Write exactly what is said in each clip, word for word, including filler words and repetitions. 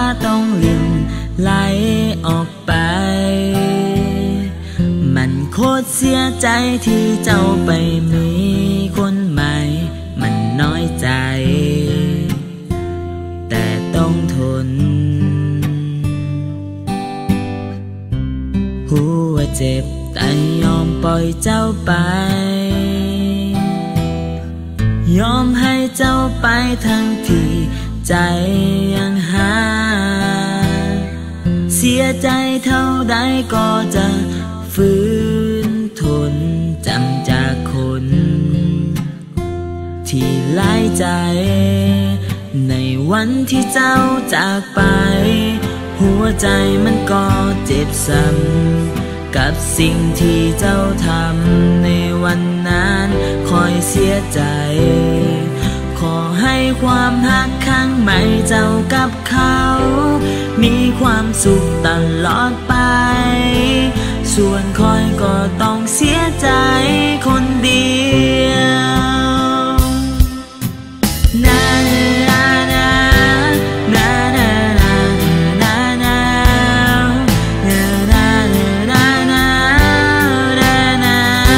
ต้องลิ่นไหลออกไปมันโคตรเสียใจที่เจ้าไปมีคนใหม่มันน้อยใจแต่ต้องทนหัวเจ็บแต่ยอมปล่อยเจ้าไปยอมให้เจ้าไปทั้งที่ใจยังหาเสียใจเท่าใดก็จะฝืนทนจำจากคนที่หลายใจในวันที่เจ้าจากไปหัวใจมันก็เจ็บซ้ำกับสิ่งที่เจ้าทำในวันนั้นคอยเสียใจขอให้ความรักครั้งใหม่เจ้ากับเขามีความสุขตลอดไปส่วนคอยก็ต้องเสียใจคนเดียวนานานานานานานานานานานานา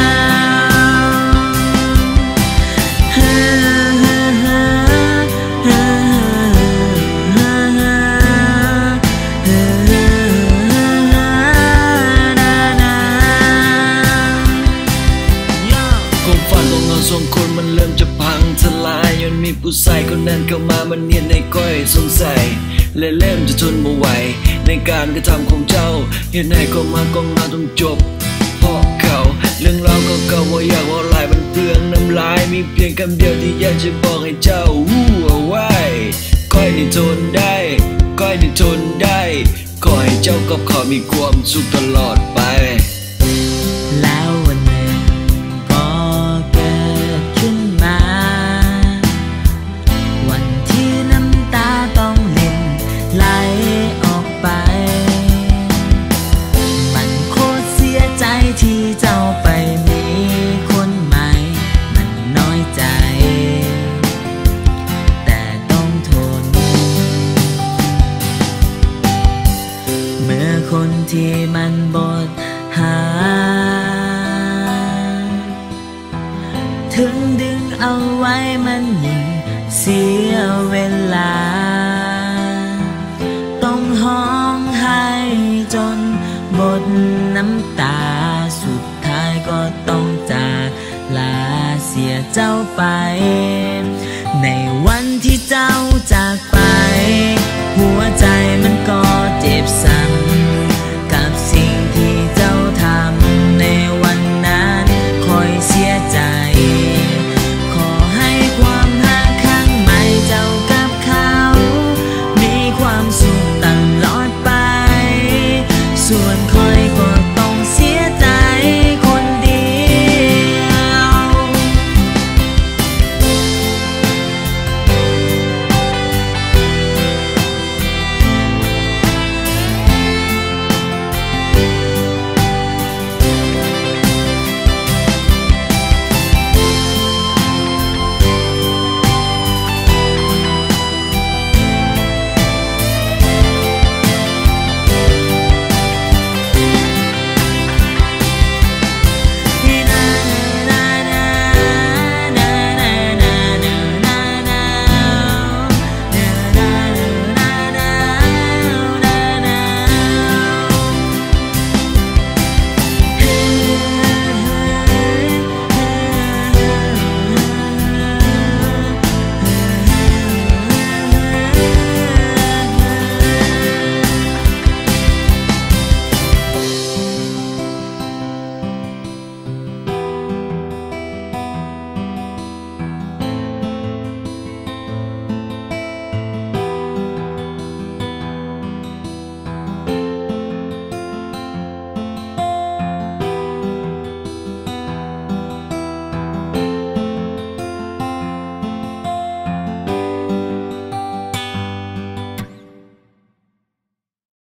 สองคนมันเริ่มจะพังทลายย้อนมีผู้ชายคนนั้นเข้ามามันเนียนในก้อยสงสัยและเริ่มจะทนไม่ไหวในการกระทำของเจ้าเห็นให้ก็มาก็มาต้องจบเพราะเขาเรื่องราวเก่าๆว่าอยากว่าลายมันเปลืองน้ำลายมีเพียงคำเดียวที่อยากจะบอกให้เจ้าหู้เอาไว้ก้อยนี่ทนได้ก้อยนี่ทนได้ขอให้เจ้ากับเขามีความสุขตลอดไปแล้ววันหนึ่งก็เกิดขึ้นมาวันที่น้ำตาต้องหลิ่นไหลออกไปมันโคตรเสียใจที่เจ้าไปมีคนใหม่มันน้อยใจแต่ต้องทนเมื่อคนที่มันบดหาถึงดึงเอาไว้มันยิ่งเสียเวลาต้องห้องไห้จนหมดน้ำตาสุดท้ายก็ต้องจากลาเสียเจ้าไปในวันที่เจ้าจาก